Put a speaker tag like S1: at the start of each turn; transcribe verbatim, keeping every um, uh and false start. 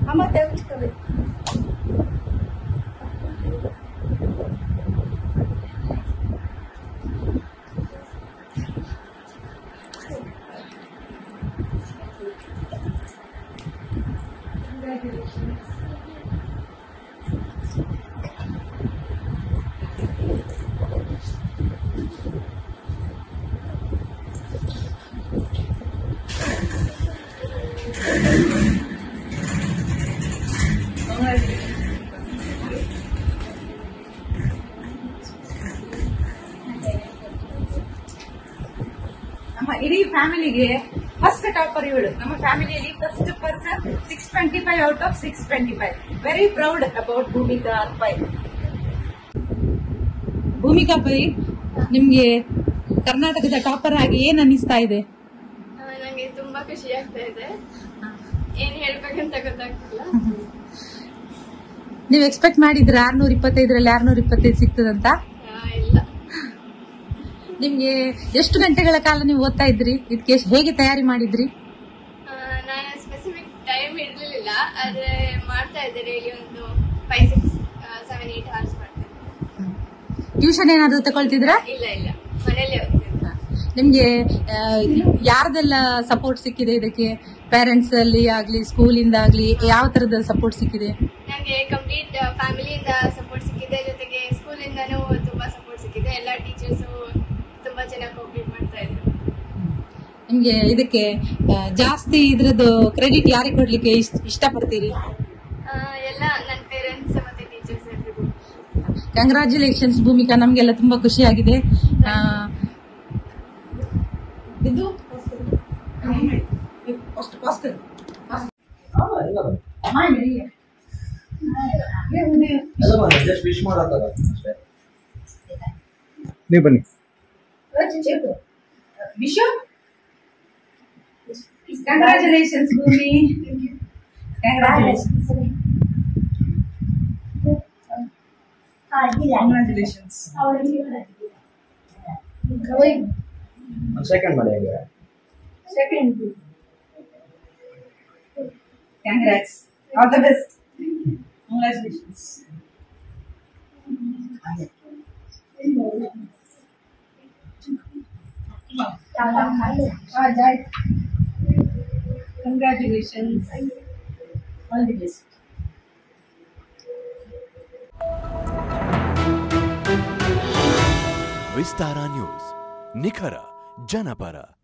S1: ಅಮ್ಮ ತೆಗೆದುಕೊಳ್ಳಿ. ನಮ್ಮ ಇಡೀ ಫ್ಯಾಮಿಲಿಗೆ ಫಸ್ಟ್ ಟಾಪರ್ ಇವಳು. ನಮ್ಮ ಫ್ಯಾಮಿಲಿಯಲ್ಲಿ first person six twenty five out of six twenty five. Very proud about Bhoomika Pai. Bhoomika Pai, ನಿಮ್ಗೆ ಕರ್ನಾಟಕದ ಟಾಪರ್ ಆಗಿ ಏನ್ ಅನ್ನಿಸ್ತಾ ಇದೆ?
S2: ನಂಗೆ ತುಂಬಾ ಖುಷಿ ಆಗ್ತಾ ಇದೆ. ಏನ್ ಹೇಳ್ಬೇಕಂತ ಗೊತ್ತಾಗ್ತಿಲ್ಲ.
S1: ನೀವ್ ಎಕ್ಸ್ಪೆಕ್ಟ್ ಮಾಡಿದ್ರ ಆರ್ನೂರ ಇಪ್ಪತ್ತೈದರಲ್ಲಿ ಆರ್ನೂರ ಇಪ್ಪತ್ತೈದು ಸಿಗ್ತದಂತ?
S2: ಇಲ್ಲ.
S1: ನಿಮ್ಗೆ ಎಷ್ಟು ಗಂಟೆಗಳ ಕಾಲ ನೀವು ಓದ್ತಾ ಇದ್ರಿ? ಇದಕ್ಕೆ ಹೇಗೆ ತಯಾರಿ ಮಾಡಿದ್ರಿ?
S2: ನಾನು ಸ್ಪೆಸಿಫಿಕ್ ಟೈಮ್ ಇರ್ಲಿಲ್ಲ, ಆದ್ರೆ ಮಾಡ್ತಾ ಇದ್ದೆ. ಡೈಲಿ ಒಂದು five six seven eight hours ಮಾಡ್ತಾ ಇದ್ದೆ.
S1: ಟ್ಯೂಷನ್ ಏನಾದ್ರು ತಗೊಳ್ತಿದ್ರಾ?
S2: ಇಲ್ಲ ಇಲ್ಲ, ಮನೇಲಿ ಓದ್ತಿದ್ದೆ.
S1: ನಿಮ್ಗೆ ಯಾರ್ದೆಲ್ಲ ಸಪೋರ್ಟ್ ಸಿಕ್ಕಿದೆ ಇದಕ್ಕೆ? ಪೇರೆಂಟ್ಸ್ ಅಲ್ಲಿ ಆಗ್ಲಿ, ಸ್ಕೂಲಿಂದ ಆಗ್ಲಿ, ಯಾವ ತರದ ಸಪೋರ್ಟ್ ಸಿಕ್ಕಿದೆ?
S2: ನಂಗೆ ಕಂಪ್ಲೀಟ್ ಫ್ಯಾಮಿಲಿಯಿಂದ ಸಪೋರ್ಟ್ ಸಿಕ್ಕಿದೆ, ಜೊತೆಗೆ ಸ್ಕೂಲಿಂದಾನು ತುಂಬಾ ಸಪೋರ್ಟ್ ಸಿಕ್ಕಿದೆ. ಎಲ್ಲಾ ಟೀಚರ್ಸ್ ತುಂಬಾ ಚೆನ್ನಾಗಿ ಕೋಆಪರೇಟ್ ಮಾಡ್ತಾ ಇದ್ರು.
S1: ನಿಮ್ಗೆ ಇದಕ್ಕೆ ಜಾಸ್ತಿ ಇದ್ರದ್ದು ಕ್ರೆಡಿಟ್ ಯಾರಿಗೆ ಕೊಡ್ಲಿಕ್ಕೆ ಇಷ್ಟಪಡ್ತೀರಿ?
S2: ಎಲ್ಲ ನನ್ನ ಪೇರೆಂಟ್ಸ್ ಮತ್ತೆ ಟೀಚರ್ಸ್ ಎಲ್ರಿಗೂ.
S1: ಕಂಗ್ರಾಚುಲೇಷನ್ಸ್ ಭೂಮಿಕಾ, ನಮ್ಗೆಲ್ಲ ತುಂಬಾ ಖುಷಿ ಆಗಿದೆ. ಇದು
S3: ನೀವು ಬನ್ನಿ.
S1: Vishu, congratulations Bhoomi. Congratulations. Congratulations.
S3: Second ಮಾಡಿ.
S1: Second. Congrats. All the best. Congratulations. Congratulations. All the best.
S4: Vistara News, ನಿಖರ ಜನಪರ.